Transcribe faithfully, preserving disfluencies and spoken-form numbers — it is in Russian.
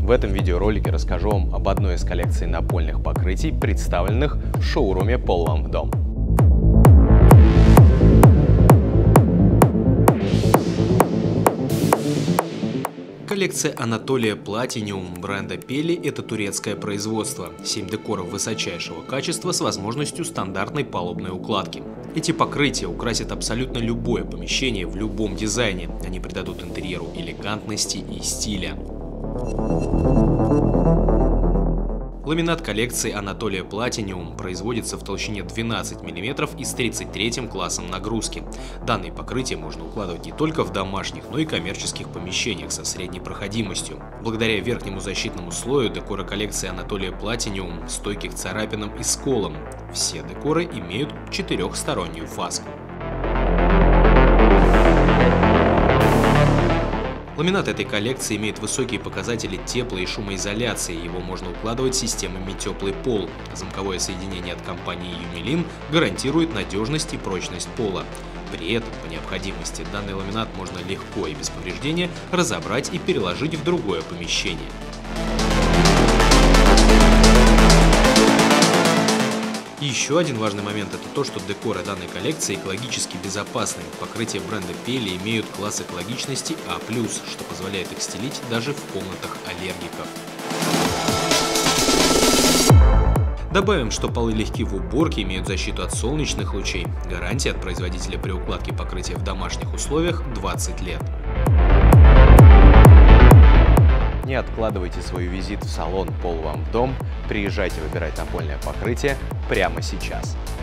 В этом видеоролике расскажу вам об одной из коллекций напольных покрытий, представленных в шоуруме «Пол вам в дом». Коллекция Anatolia Platinum бренда Peli – это турецкое производство. семь декоров высочайшего качества с возможностью стандартной палубной укладки. Эти покрытия украсят абсолютно любое помещение в любом дизайне. Они придадут интерьеру элегантности и стиля. Ламинат коллекции Anatolia Platinum производится в толщине двенадцать миллиметров и с тридцать третьим классом нагрузки. Данные покрытия можно укладывать не только в домашних, но и коммерческих помещениях со средней проходимостью. Благодаря верхнему защитному слою декоры коллекции Anatolia Platinum стойки к царапинам и сколам. Все декоры имеют четырехстороннюю фаску. Ламинат этой коллекции имеет высокие показатели тепло- и шумоизоляции, его можно укладывать системами теплый пол. Замковое соединение от компании Юмилин гарантирует надежность и прочность пола. При этом, по необходимости, данный ламинат можно легко и без повреждения разобрать и переложить в другое помещение. И еще один важный момент – это то, что декоры данной коллекции экологически безопасны. Покрытия бренда Peli имеют класс экологичности А плюс, что позволяет их стелить даже в комнатах аллергиков. Добавим, что полы легки в уборке, имеют защиту от солнечных лучей. Гарантия от производителя при укладке покрытия в домашних условиях – двадцать лет. Не откладывайте свой визит в салон «Пол вам в дом», приезжайте выбирать напольное покрытие прямо сейчас.